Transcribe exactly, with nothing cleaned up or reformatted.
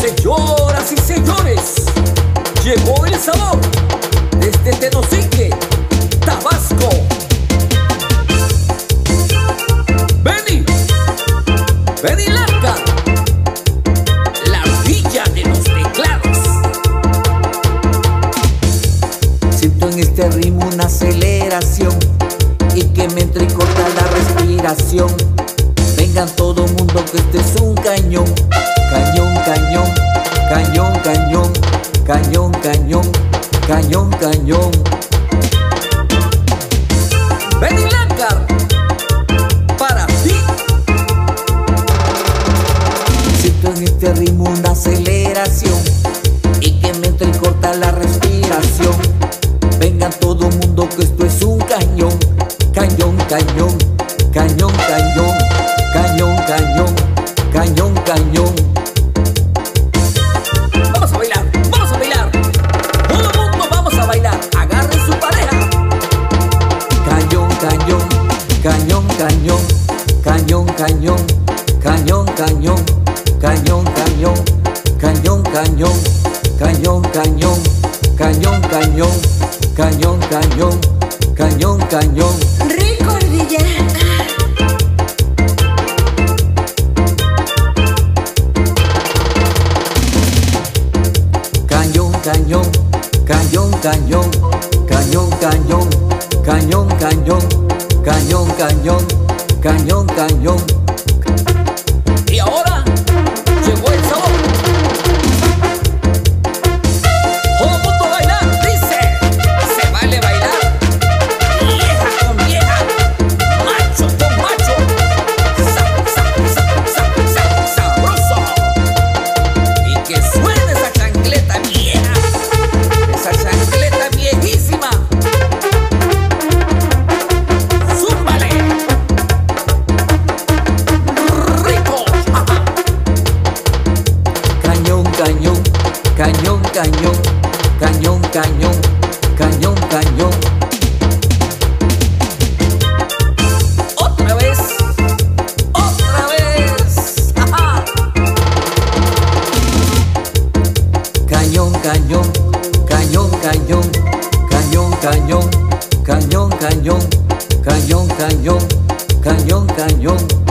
Señoras y señores, llegó el sabor desde Tenosique, Tabasco. Benny, Benny Lanca, la ardilla de los teclados. Siento en este ritmo una aceleración y que me entra y corta la respiración. Vengan todo mundo que este es un cañón. Cañón, cañón, cañón, cañón, cañón, cañón, cañón, cañón. Benny Lanca, para ti. Siento en este ritmo una aceleración y que me entra y corta la respiración. Vengan todo mundo que esto es un cañón. Cañón, cañón, cañón, cañón, cañón, cañón, cañón, cañón. Vamos a bailar, vamos a bailar. Todo el mundo vamos a bailar. Agarren su pareja. Cañón, cañón, cañón, cañón, cañón, cañón, cañón, cañón, cañón, cañón, cañón, cañón, cañón, cañón, cañón, cañón, cañón, cañón, cañón, cañón. Rico, ardilla. Cañón, cañón, cañón, cañón, cañón, cañón, cañón, cañón, cañón, cañón, cañón, cañón. Y ahora llegó el sabor. Todo el mundo a bailar, dice. Se vale bailar. Vieja con vieja, macho con macho. Sa, sa, sa, sa, sa, sabroso. Y que suene esa chancleta vieja. Esa chancleta viejísima. Zúmbale. Rico. Cañón, cañón, cañón, cañón, cañón, cañón, cañón, cañón. Otra vez, otra vez. Ajá. Cañón, cañón, cañón, cañón, cañón, cañón, cañón, cañón, cañón, cañón, cañón, cañón.